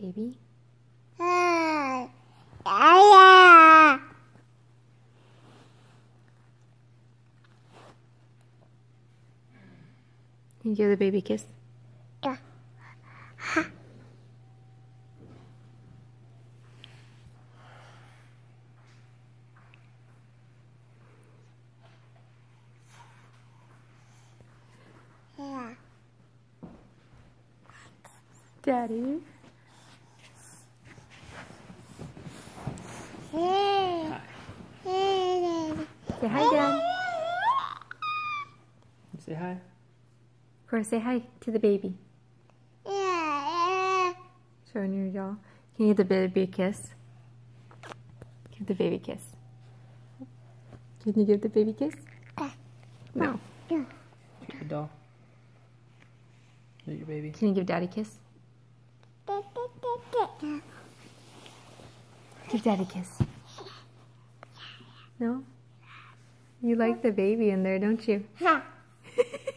baby? Can you give the baby a kiss? Daddy? Hi. Say hi, Dad. Say hi. Of course, say hi to the baby. Showing your jaw. Can you give the baby a kiss? Give the baby a kiss. Can you give the baby a kiss? No. Your doll. Your baby. Can you give Daddy a kiss? Give Daddy a kiss. No? You like the baby in there, don't you?